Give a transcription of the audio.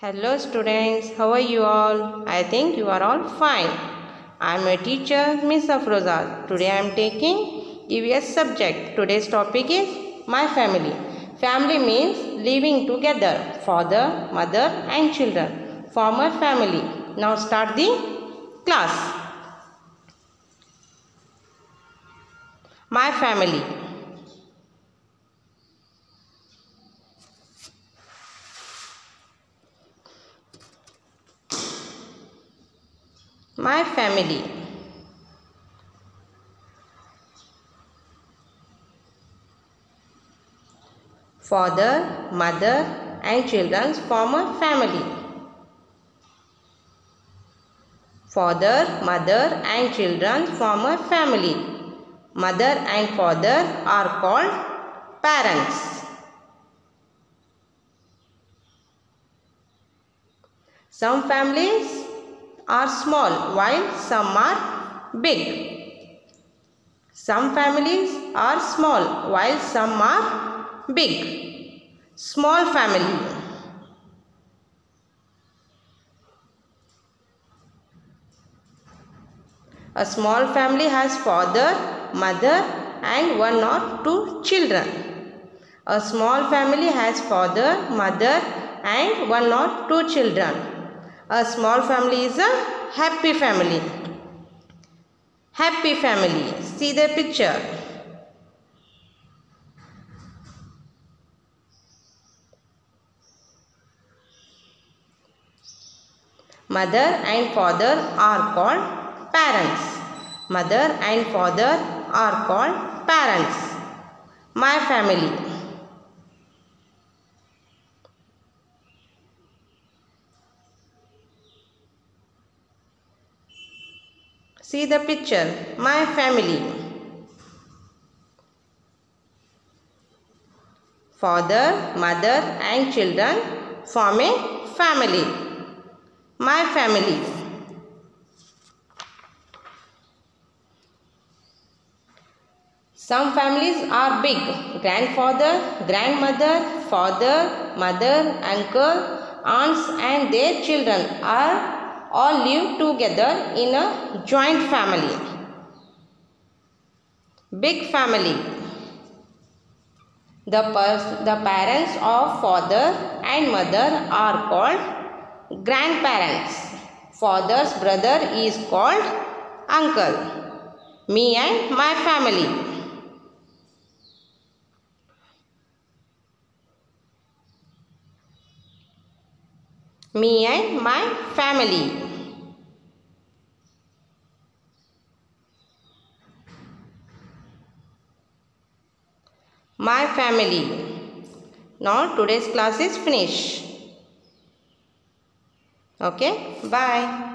Hello students, how are you all? I think you are all fine. I am a teacher, Miss Afroza. Today I am taking EVS subject. Today's topic is my family. Family means living together, father, mother and children. Form a family. Now start the class. My family. My family. Father, mother and children form a family. Father, mother and children form a family. Mother and father are called parents. Some families are small while some are big. Some families are small while some are big. Small family. A small family has father, mother and one or two children. A small family has father, mother and one or two children. A small family is a happy family. Happy family. See the picture. Mother and father are called parents. Mother and father are called parents. My family. See the picture. My family. Father, mother and children form a family. My family. Some families are big. Grandfather, grandmother, father, mother, uncle, aunts and their children are all live together in a joint family. Big family. The parents of father and mother are called grandparents. Father's brother is called uncle. Me and my family. Me and my family. My family. Now today's class is finished. Okay, bye.